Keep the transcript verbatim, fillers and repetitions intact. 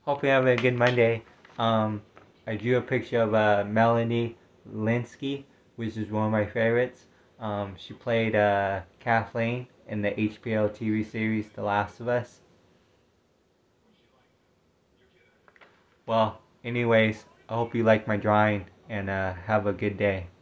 Hope you have a good Monday. Um, I drew a picture of uh, Melanie Lynskey, which is one of my favorites. Um, she played uh, Kathleen in the H B O T V series The Last of Us. Well, anyways, I hope you like my drawing and uh, have a good day.